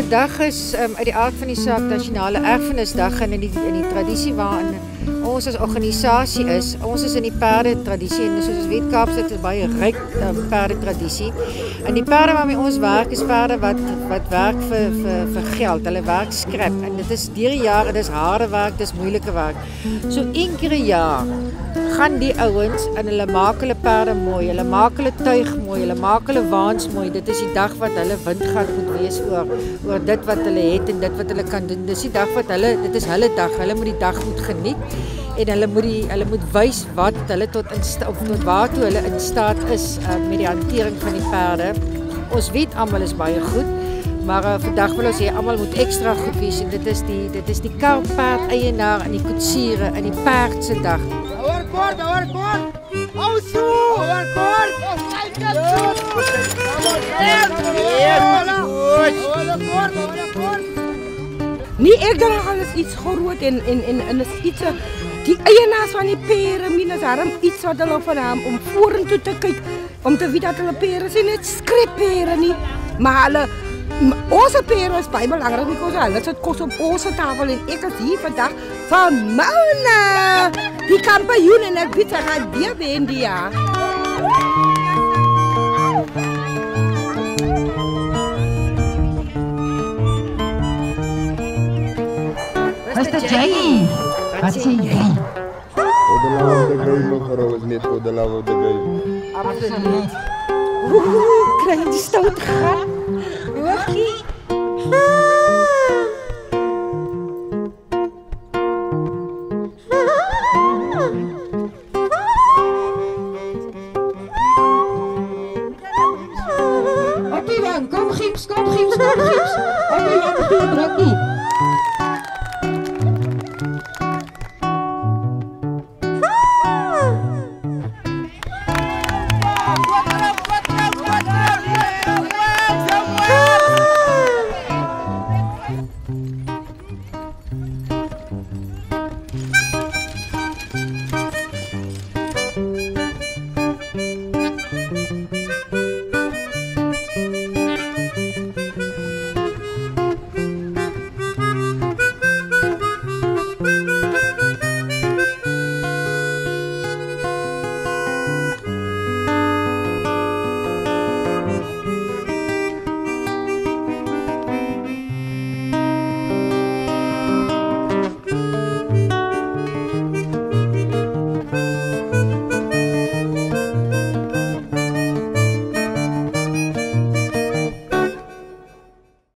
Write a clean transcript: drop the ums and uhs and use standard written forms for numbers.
Vandag is uit die aard van die saak Nasionale Erfenisdag en in die tradisie waarin ons as organisasie is. Ons is in die perdetradisie en soos ons weet Kaapstad is 'n baie ryk perdetradisie. En die perde waarmee ons werk is perde wat werk vir geld. Hulle werk skrap en dit is deur die jare, dis harde werk, dis moeilike werk. So een keer 'n jaar gaan die ouens en hulle maak hulle perde mooi, hulle maak hulle tuig mooi, hulle maak hulle waans mooi. Dit is die dag wat hulle windgat moet wees oor dit wat hulle het en dit wat hulle kan doen. Dis die dag wat dit is hulle dag. Hulle moet die dag moet geniet en hulle moet wys wat hulle tot waartoe hulle in staat is met die hantering van die perde. Ons weet almal is baie goed, maar vandag wil ons hê almal moet ekstra goed wees en dit is die karpaard eienaar en die koetsiere en die perd se dag. Our court! Also! Our court! Nee, ek dink alles iets groot en is iets die eienaars van die pere minus daarom iets wat hulle van hom om vorentoe te kyk om te weet dat hulle pere is net skreppere nie, maar hulle ons pere is baie belangrik because hulle sit kos op ons tafel en ek is hier vandag van Mauna, die kampioen en ek weet sy gaan weer wen die jaar. Mr. Jay, wat sê jy? For the love of the game, mevrouw, is net for the love of the game. Absoluut. Krijg die stout gaan. Hoogie. Oké dan, kom Gips. Oké, Jan, druk nie.